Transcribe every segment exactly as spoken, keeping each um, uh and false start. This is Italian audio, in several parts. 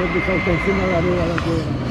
di salto insieme alla riva da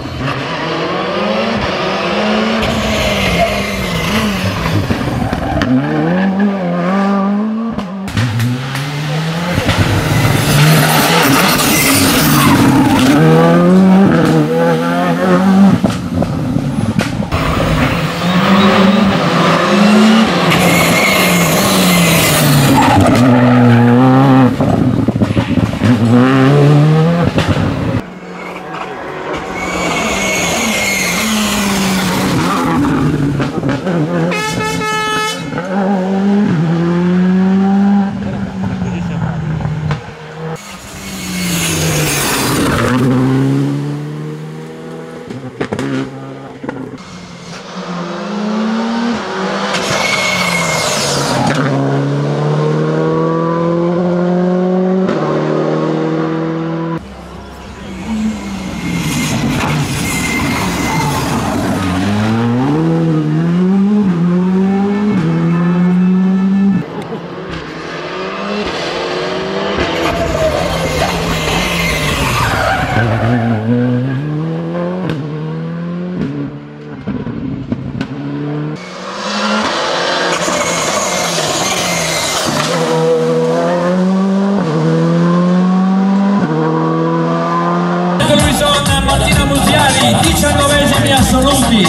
diciannovesimi assoluti.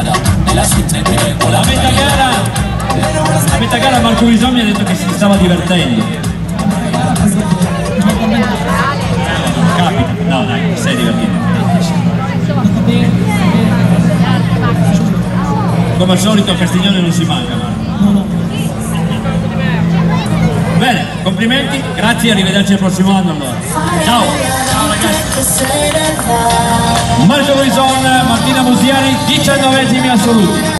La metà gara, la metà gara Marco Vison mi ha detto che si stava divertendo. Non capita, no dai, sei divertito. Come al solito a Castiglione non si manca, Marco. Bene, complimenti, grazie, arrivederci al prossimo anno allora. Ciao! Ciao ragazzi! Marco Vison, Martina Musiani, diciannovesimi assoluti.